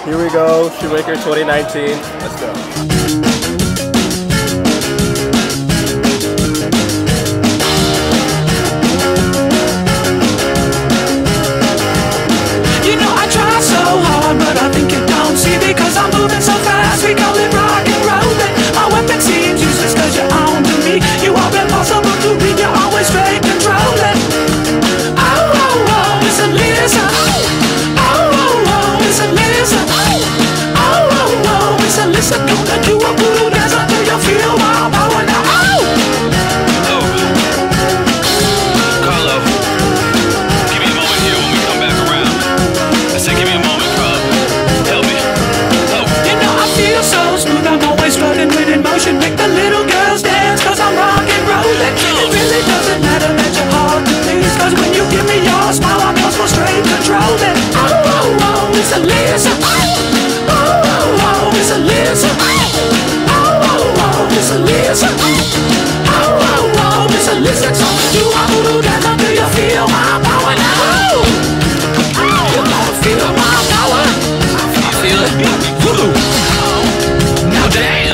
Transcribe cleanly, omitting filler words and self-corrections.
Here we go, Shoemaker 2019. Let's go. You know I try so hard, but I think you don't see, because I'm moving so fast. We call it rock and rollin'. My weapon seems useless cause you're on to me. You are impossible to read, you're always straight controlling. Oh, oh, oh, it's a lizard. Oh, oh, oh, it's a lizard. Oh, oh, oh, it's a lizard. Gonna do a voodoo dance until you feel my power now. Oh! Carlo, give me a moment here when we come back around. I said give me a moment, Carl. Help me. Help. You know I feel so smooth, I'm always floating with emotion. Make the little girls dance cause I'm rock and rollin'. It really doesn't matter that you're hard to please, cause when you give me your smile I'm also straight controlling. Oh, oh, oh, it's a lizard. Oh, oh, oh, it's a lizard. Oh, oh, oh, it's a lizard. Oh, oh, oh, it's a lizard. So you are voodoo dance until you feel my power now. You gonna feel my power. I feel it. Voodoo. Now dance.